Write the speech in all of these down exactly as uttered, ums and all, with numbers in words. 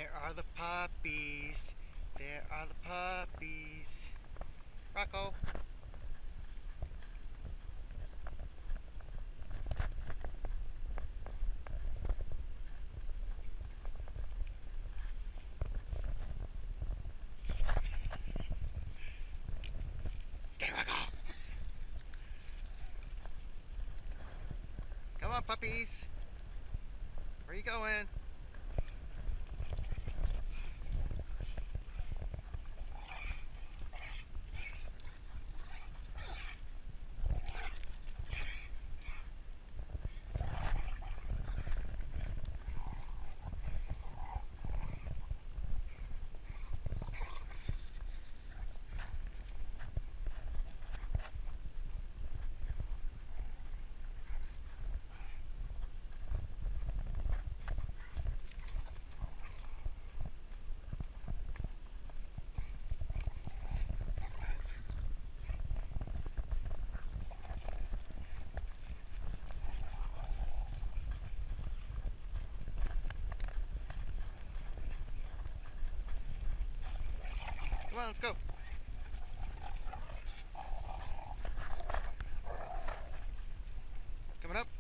There are the puppies. There are the puppies. Rocko. There we go. Come on, puppies. Where are you going? Come on, let's go. Coming up.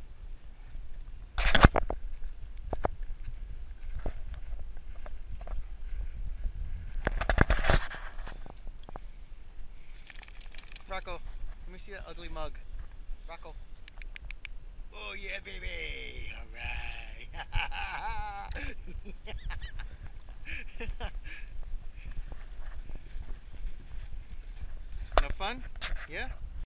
Rocko, let me see that ugly mug. Rocko. Oh yeah, baby. All right. No fun? Yeah?